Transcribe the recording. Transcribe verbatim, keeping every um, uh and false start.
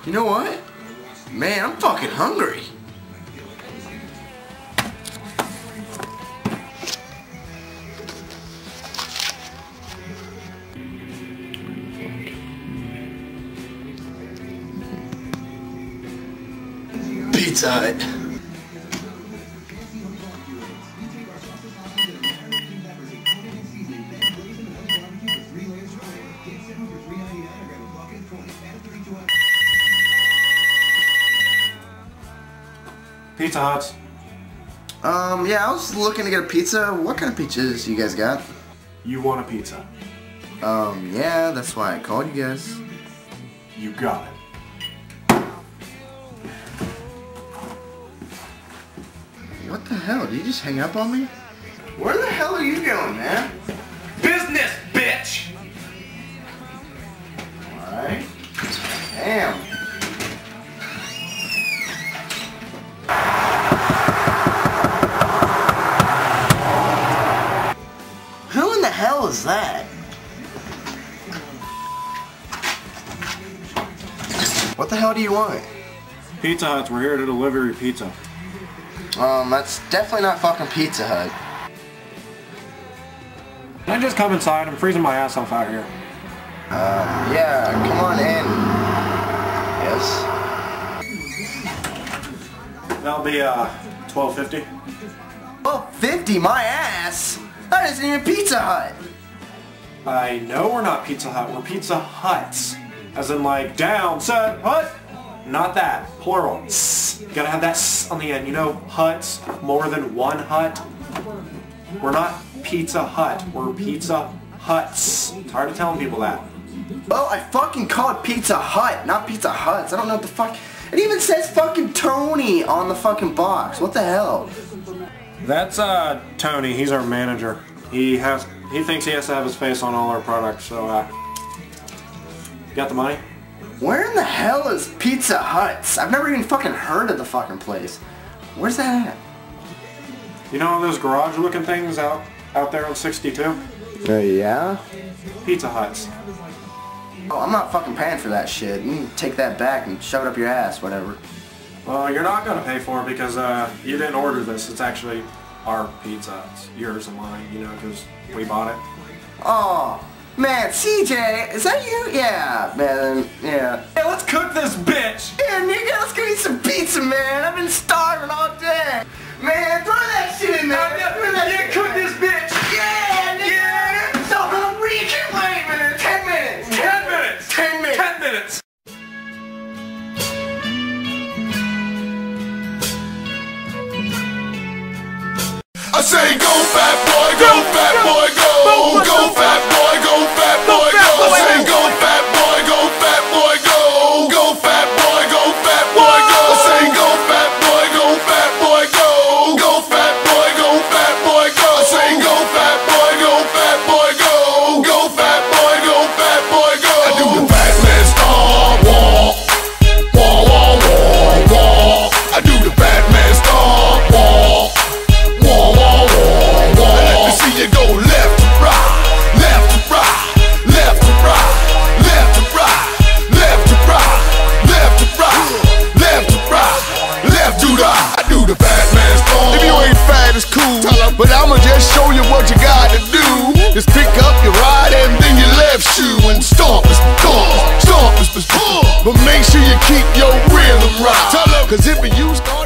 You know what? Man, I'm fucking hungry. Pizza Hut. Pizza Hut. Um, yeah, I was looking to get a pizza. What kind of pizzas you guys got? You want a pizza? Um, yeah, that's why I called you guys. You got it. What the hell? Did you just hang up on me? Where the hell are you going, man? Business, bitch! Alright. Damn. Who in the hell is that? What the hell do you want? Pizza Hut, we're here to deliver your pizza. Um, that's definitely not fucking Pizza Hut. Can I just come inside? I'm freezing my ass off out here. Um, yeah, come on in. Yes? That'll be, uh, twelve fifty. twelve fifty, my ass! That isn't even Pizza Hut! I know we're not Pizza Hut, we're Pizza Huts. As in like, down, set, hut! Not that, plural. S. You gotta have that s on the end. You know, huts, more than one hut. We're not Pizza Hut, we're Pizza Huts. Tired of telling people that. Well, I fucking call it Pizza Hut, not Pizza Huts. I don't know what the fuck. It even says fucking Tony on the fucking box. What the hell? That's, uh, Tony. He's our manager. He has, he thinks he has to have his face on all our products, so, uh, you got the money? Where in the hell is Pizza Huts? I've never even fucking heard of the fucking place. Where's that at? You know those garage looking things out, out there on sixty-two? Uh, yeah? Pizza Huts. Oh, I'm not fucking paying for that shit. You can take that back and shove it up your ass, whatever. Well, you're not gonna pay for it because, uh, you didn't order this. It's actually our pizza. It's yours and mine, you know, because we bought it. Oh, man, C J, is that you? Yeah, man, yeah. Hey, let's cook this bitch! Yeah, nigga, let's go eat some pizza, man. I've been starving all day. Man, throw that shit in there. Uh, throw that yeah, shit cook in there. this bitch! Yeah, nigga. Yeah. So hungry, you can't wait a minute. Ten minutes. Ten minutes! Ten minutes. Ten minutes! I say go fat boy, go fat boy, go, go fat boy, go fat boy, go. I say go fat boy, go fat boy, go, go fat boy, go fat boy, go. I say go fat boy, go fat boy, go, go fat boy, go fat boy, go. I say go fat boy, go fat boy, go, go fat boy, go fat boy, go. I do the fat man stomp, walk, walk, walk, walk, walk. I do the fat man stomp, walk. See you go left to right, left to right, left to right, left to right, left to right, left to right, left to right, left to right. I do the fat man stomp. If you ain't fat, it's cool, but I'ma just show you what you gotta do. Just pick up your right and then your left shoe and stomp, stomp, stomp, stomp. But make sure you keep your rhythm right, cause if you start